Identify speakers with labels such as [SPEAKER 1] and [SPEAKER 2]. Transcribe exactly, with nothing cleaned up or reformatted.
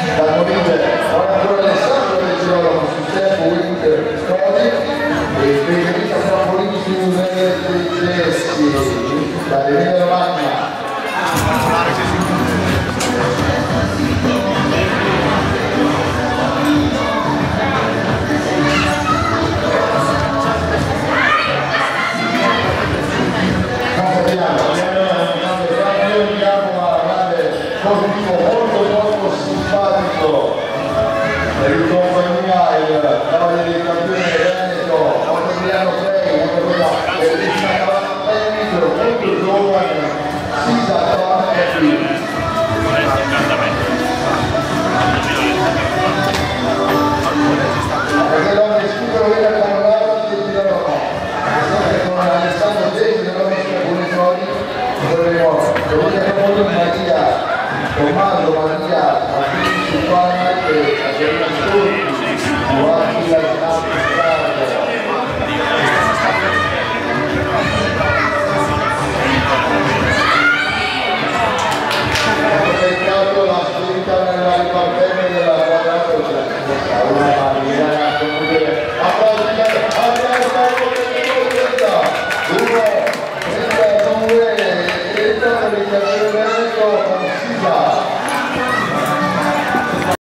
[SPEAKER 1] da morire Alessandro del Girolamo sul tempo Winter Custodi e Federica Trampolini su Tedeschi da Emilia Romagna. Molto molto simpatico per il compagnia il cavaliere di campione Veneto Adriano Frey, una bellissima cavallo molto giovane, si sa e qui le donne scrivono che la cavallo di Girolamo con Alessandro Desi della nostra Buongiorni vorremmo molto Maria Tommaso Maria Martini Supana e Adriano Sturzi, Giovanni Lasciati Strada.